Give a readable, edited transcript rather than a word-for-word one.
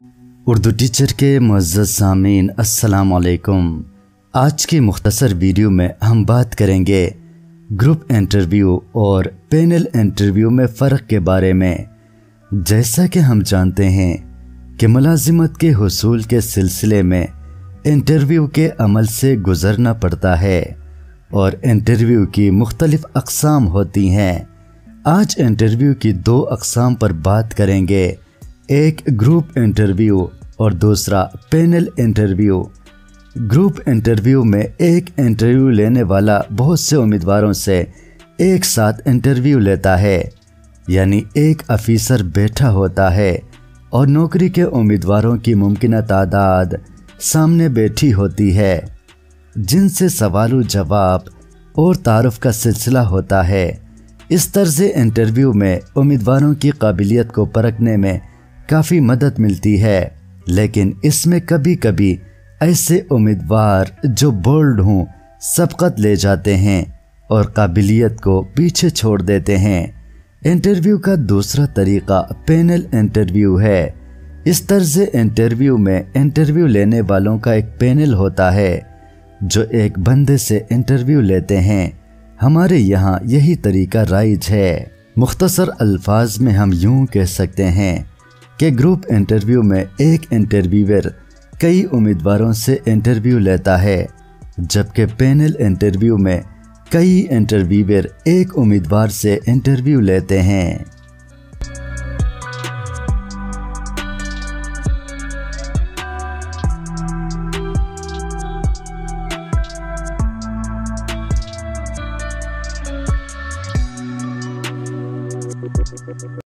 Urdu teacher के मुअज़्ज़ज़ सामीन अस्सलाम वालेकुम। आज की मुख्तसर वीडियो में हम बात करेंगे ग्रुप इंटरव्यू और पैनल इंटरव्यू में फ़र्क के बारे में। जैसा कि हम जानते हैं कि मुलाजिमत के हुसूल के सिलसिले में इंटरव्यू के अमल से गुज़रना पड़ता है और इंटरव्यू की मुख्तलिफ अक़साम होती हैं। आज इंटरव्यू की दो अक़साम पर बात करेंगे, एक ग्रुप इंटरव्यू और दूसरा पैनल इंटरव्यू। ग्रुप इंटरव्यू में एक इंटरव्यू लेने वाला बहुत से उम्मीदवारों से एक साथ इंटरव्यू लेता है, यानी एक अफीसर बैठा होता है और नौकरी के उम्मीदवारों की मुमकिन तादाद सामने बैठी होती है, जिनसे सवाल जवाब और तारुफ का सिलसिला होता है। इस तर्ज़ इंटरव्यू में उम्मीदवारों की काबिलियत को परखने में काफ़ी मदद मिलती है, लेकिन इसमें कभी कभी ऐसे उम्मीदवार जो बोल्ड हों सबकत ले जाते हैं और काबिलियत को पीछे छोड़ देते हैं। इंटरव्यू का दूसरा तरीका पैनल इंटरव्यू है। इस तर्ज़ इंटरव्यू में इंटरव्यू लेने वालों का एक पैनल होता है जो एक बंदे से इंटरव्यू लेते हैं। हमारे यहाँ यही तरीका राइज है। मुख्तसर अल्फाज में हम यूँ कह सकते हैं कि ग्रुप इंटरव्यू में एक इंटरव्यूअर कई उम्मीदवारों से इंटरव्यू लेता है, जबकि पैनल इंटरव्यू में कई इंटरव्यूअर एक उम्मीदवार से इंटरव्यू लेते हैं।